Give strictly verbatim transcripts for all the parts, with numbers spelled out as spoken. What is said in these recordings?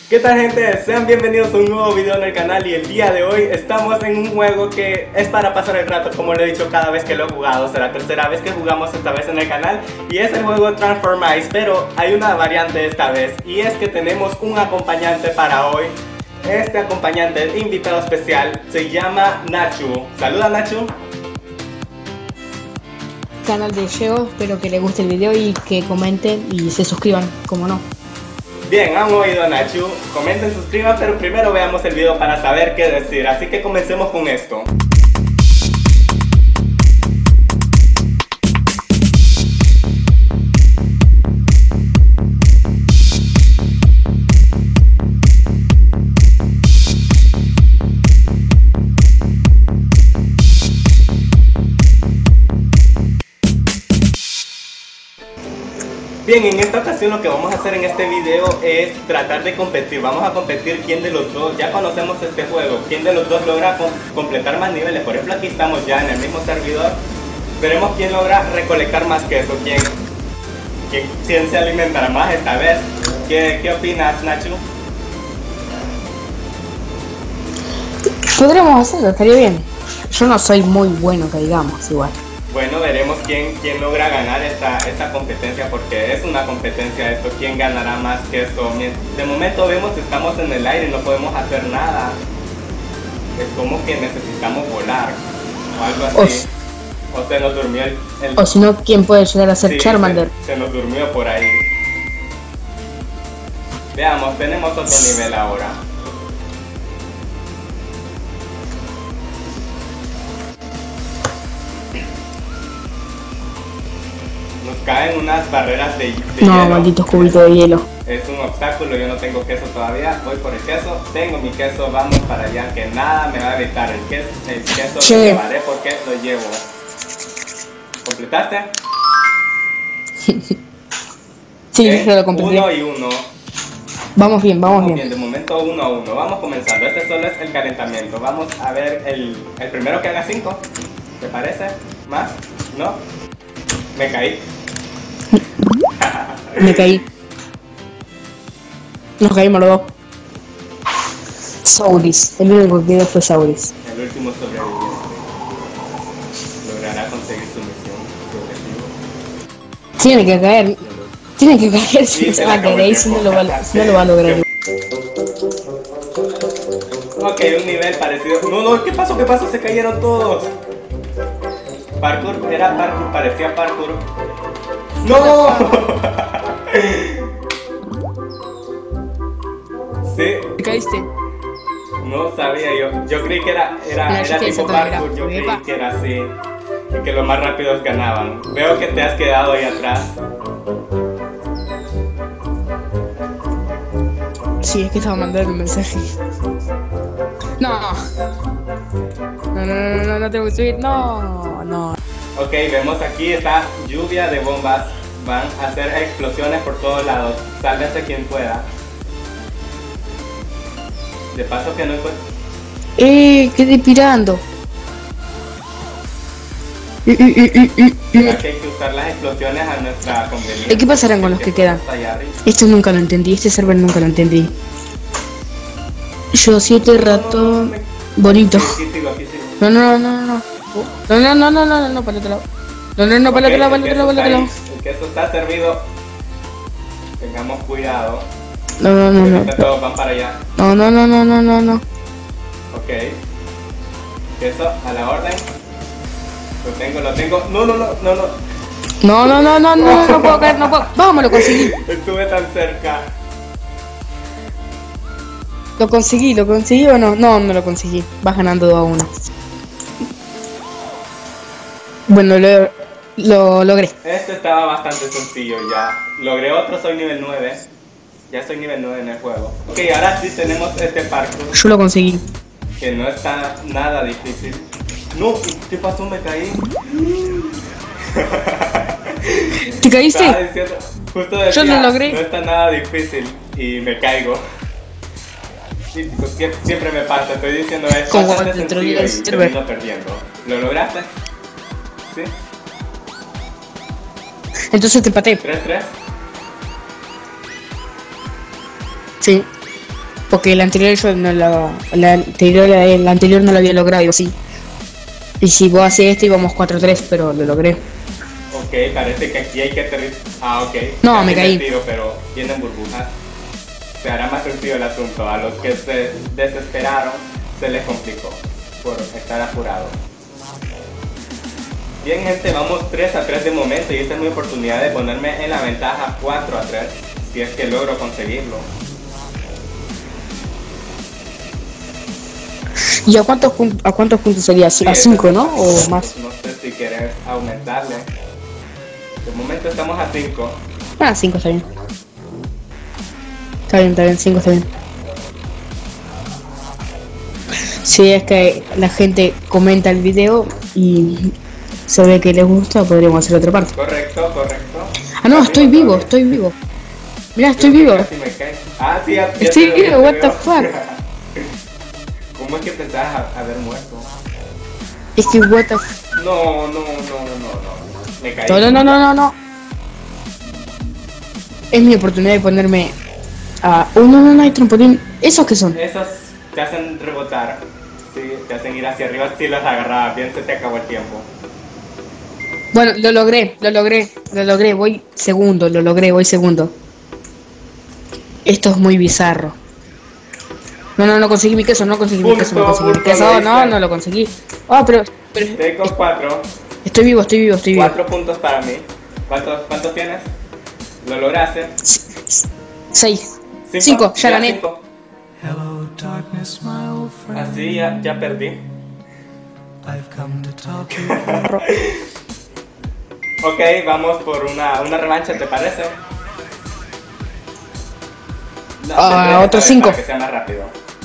¿Qué tal, gente? Sean bienvenidos a un nuevo video en el canal y el día de hoy estamos en un juego que es para pasar el rato, como lo he dicho cada vez que lo he jugado. Será la tercera vez que jugamos esta vez en el canal y es el juego Transformice, pero hay una variante esta vez y es que tenemos un acompañante para hoy. Este acompañante, el invitado especial, se llama Nacho. Saluda, Nacho. Canal de Geo, espero que les guste el video y que comenten y se suscriban, como no. Bien, han oído a Nacho, comenten, suscriban, pero primero veamos el video para saber qué decir, así que comencemos con esto. Bien, en esta ocasión lo que vamos a hacer en este video es tratar de competir. Vamos a competir quién de los dos, ya conocemos este juego, quién de los dos logra com completar más niveles. Por ejemplo, aquí estamos ya en el mismo servidor. Veremos quién logra recolectar más queso, quién, quién, quién se alimentará más esta vez. ¿Qué, qué opinas, Nacho? Podríamos hacerlo, estaría bien. Yo no soy muy bueno, que digamos, igual. Bueno, veremos quién, quién logra ganar esta, esta competencia, porque es una competencia esto, quién ganará más que esto. De momento vemos que estamos en el aire y no podemos hacer nada. Es como que necesitamos volar o algo así. O, o se nos durmió el... el... O si no, ¿quién puede llegar a ser sí, Charmander? Se, se nos durmió por ahí. Veamos, tenemos otro nivel ahora. Nos caen unas barreras de, de no, hielo. No, malditos cubitos de hielo. Es un obstáculo, yo no tengo queso todavía. Voy por el queso, tengo mi queso, vamos para allá, que nada me va a evitar. El queso, el queso Sí. lo llevaré porque lo llevo. ¿Completaste? Sí, ¿Eh? yo lo completé. Uno y uno. Vamos bien, vamos, Vamos bien. bien, de momento uno a uno. Vamos comenzando, este solo es el calentamiento. Vamos a ver el, el primero que haga cinco. ¿Te parece? ¿Más? ¿No? Me caí. Me caí. Nos caímos los dos. Sauris, el único que quedó fue Sauris. El último sobreviviente logrará conseguir su misión, su objetivo. Tiene que caer. Tiene que caer si se va a caer ahí, si no lo va, si no lo va a lograr. Ok, un nivel parecido. No, no, ¿qué pasó? ¿Qué pasó? Se cayeron todos. Parkour, era parkour, parecía parkour. ¡No! Sí. ¿Te caíste? No sabía yo. Yo creí que era, era, Mira, era yo tipo también parkour. era. Yo creí Epa. que era así. Y que los más rápidos ganaban. Veo que te has quedado ahí atrás. Sí, es que estaba mandando un mensaje. No. No, no, no, no, no tengo que subir. No, no. Ok, vemos aquí está lluvia de bombas. Van a hacer explosiones por todos lados. Sálvese quien pueda. De paso que no encuentro. Eh, quedé pirando. Eh, eh, eh, eh, eh, Será que hay que usar las explosiones a nuestra conveniencia. ¿Y qué pasarán con los que quedan? Esto nunca lo entendí, este server nunca lo entendí. Yo siete rato bonito. Aquí sigo, aquí sigo. No, no, no, no, no. No, no, no, no, no, no, no, para el otro lado. No, no, no, para el otro lado, para el otro lado, para el otro lado. El queso está servido. Tengamos cuidado. No, no, no, no. Ahorita todos van para allá. No, no, no, no, no, no, no. Ok. Queso a la orden. Lo tengo, lo tengo. No, no, no, no, no. No, no, no, no, no, no puedo caer, no puedo. Vamos, lo conseguí. Estuve tan cerca. Lo conseguí, ¿lo conseguí o no? No, no lo conseguí. Vas ganando dos a uno. Bueno, lo, lo logré. Este estaba bastante sencillo ya. Logré otro, soy nivel nueve. Ya soy nivel nueve en el juego. Ok, ahora sí tenemos este parkour. Yo lo conseguí. Que no está nada difícil. No, ¿qué pasó? Me caí. ¿Te caíste? Estaba diciendo, justo decía, Yo lo logré. no está nada difícil y me caigo. Sí, pues, siempre, siempre me pasa, estoy diciendo esto, Como bastante dentro sencillo del y server. termino perdiendo. ¿Lo lograste? ¿Sí? Entonces te empaté. ¿tres tres? Sí. Porque el anterior yo no lo, la anterior, el anterior no lo había logrado, y sí. Y si vos hacés esto íbamos cuatro tres, pero lo logré. Ok, parece que aquí hay que aterrizar. Ah, ok. No, Casi me caí. tiro, pero tienen burbujas. Se hará más sencillo el asunto. A los que se desesperaron se les complicó por estar apurados. Bien, gente, vamos tres a tres de momento y esta es mi oportunidad de ponerme en la ventaja cuatro a tres, si es que logro conseguirlo. ¿Y a cuántos, pun- a cuántos puntos sería? Sí, ¿A eso cinco, es- no? ¿O más? No sé si quieres aumentarle. De momento estamos a cinco. Ah, cinco está bien. Está bien, está bien, cinco está bien. Si es que la gente comenta el video y se ve que les gusta, podríamos hacer otra parte. Correcto, correcto. Ah, no, estoy Camino vivo, todavía. estoy vivo. Mira, estoy vivo. Casi me cae. Ah, sí, ya, ya Estoy te veo, vivo, ya what te the veo. fuck. ¿Cómo es que pensabas a- haber muerto? Es que what the f... No, no, no, no, no. Me caí. No, no, no, no, no, no. Es mi oportunidad de ponerme a... Oh, no, no, no hay trampolín. ¿Esos qué son? Esos te hacen rebotar. Sí, te hacen ir hacia arriba si los agarrabas. Bien, se te acabó el tiempo. Bueno, lo logré, lo logré, lo logré. Voy segundo, lo logré, voy segundo. Esto es muy bizarro. No, no, no conseguí mi queso, no conseguí mi Punto, queso, no conseguí mi punto, queso. lo No, hice. no lo conseguí. Ah, pero, pero... Tengo cuatro. Estoy vivo, estoy vivo, estoy vivo. Cuatro puntos para mí. ¿Cuántos, cuántos tienes? ¿Lo lograste? Seis. Cinco, ya gané. cinco. Hello, darkness, my old friend. Así ya, ya perdí. I've come to talk to you. Ok, vamos por una, una revancha, ¿te parece? No, Ah, de tres, otros a ver, cinco. para que sea más rápido.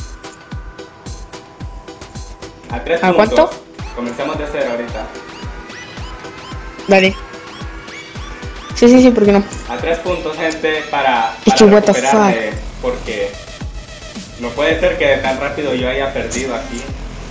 A tres ¿A puntos. cuánto? Comencemos de cero ahorita. Dale. Sí, sí, sí, ¿por qué no? A tres puntos, gente, para, Es para que what the recuperarme, porque no puede ser que tan rápido yo haya perdido aquí.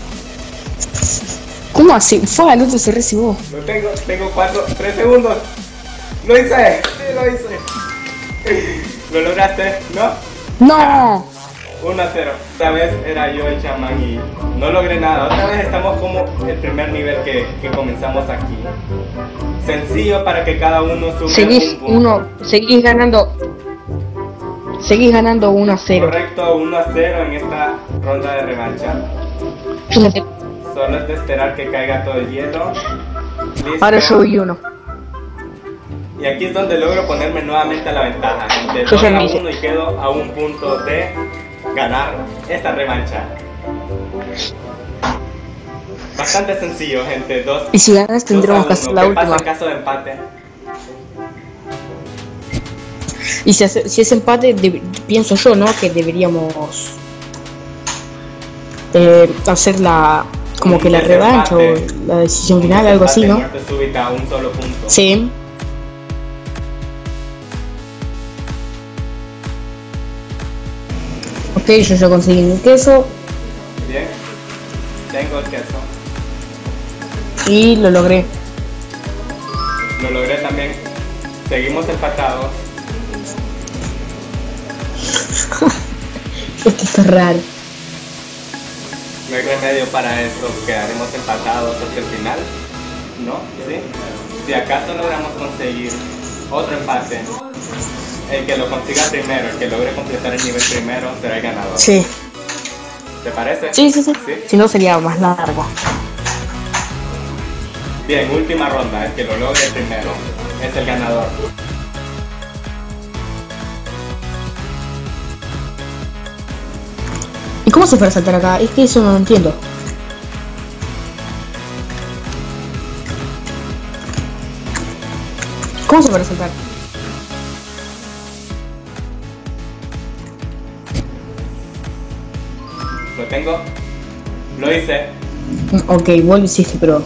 ¿Cómo así? Fue, el otro se recibió. Lo tengo, tengo cuatro, tres segundos. Lo hice, sí lo hice. ¿Lo lograste? ¿No? ¡No! uno a cero. Esta vez era yo el chamán y no logré nada. Otra vez estamos como el primer nivel que, que comenzamos aquí. Sencillo para que cada uno suba Seguís un punto. uno, seguís ganando. Seguís ganando uno a cero. Correcto, uno a cero en esta ronda de revancha. Solo es de esperar que caiga todo el hielo. Listo. Ahora yo voy uno. Y aquí es donde logro ponerme nuevamente a la ventaja. De Yo dos ya a me hice. uno y quedo a un punto de ganar esta revancha. Bastante sencillo, gente. Dos, Y si ganas tendremos que dos a hacer uno. la ¿Qué pasa última. en caso de empate? Y si, hace- si es empate, de- pienso yo, ¿no? Que deberíamos eh, hacer la como que la revancha o la decisión final, algo así, ¿no? Muerte súbita a un solo punto. Sí. Ok, yo ya conseguí mi queso Bien. Tengo el queso. y lo logré. Lo logré también. Seguimos empatados. Esto está raro. No hay remedio para esto. Quedaremos empatados hasta el final. ¿No? ¿Sí? Si acaso logramos conseguir otro empate, el que lo consiga primero, el que logre completar el nivel primero, será el ganador. Sí. ¿Te parece? Sí, sí, sí. ¿Sí? Si no sería más largo. Bien, última ronda. El que lo logre primero es el ganador. ¿Y cómo se puede saltar acá? Es que eso no lo entiendo. ¿Cómo se puede saltar? Lo tengo. Lo hice. Ok, vos lo hiciste, pero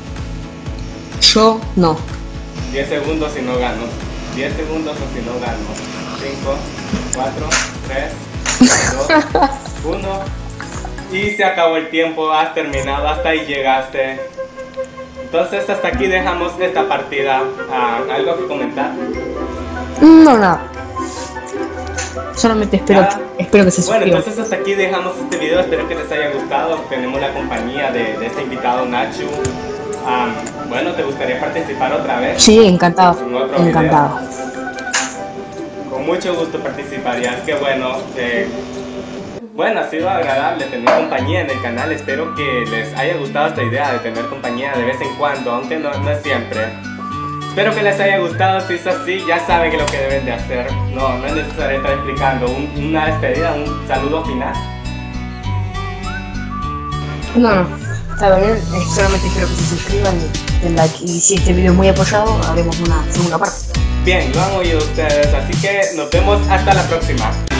yo no. diez segundos si no gano. diez segundos o si no gano. cinco, cuatro, tres, dos, uno. Y se acabó el tiempo. Has terminado. Hasta ahí llegaste. Entonces hasta aquí dejamos esta partida. Ah, ¿algo que comentar? No, nada. Solamente espero, Ya. espero que se Bueno, suscriban. entonces hasta aquí dejamos este video, espero que les haya gustado. Tenemos la compañía de, de este invitado Nacho. Um, bueno, ¿te gustaría participar otra vez? Sí, encantado, En otro video. encantado. Con mucho gusto participarías, que bueno. Eh, bueno, ha sido agradable tener compañía en el canal. Espero que les haya gustado esta idea de tener compañía de vez en cuando, aunque no, no es siempre. Espero que les haya gustado. Si es así, ya saben que lo que deben de hacer. No, no es necesario estar explicando. Un- una despedida, un saludo final. No, no, está bien, eh, solamente espero que se suscriban y den like. Y si este video es muy apoyado, haremos una segunda parte. Bien, lo han oído ustedes, así que nos vemos hasta la próxima.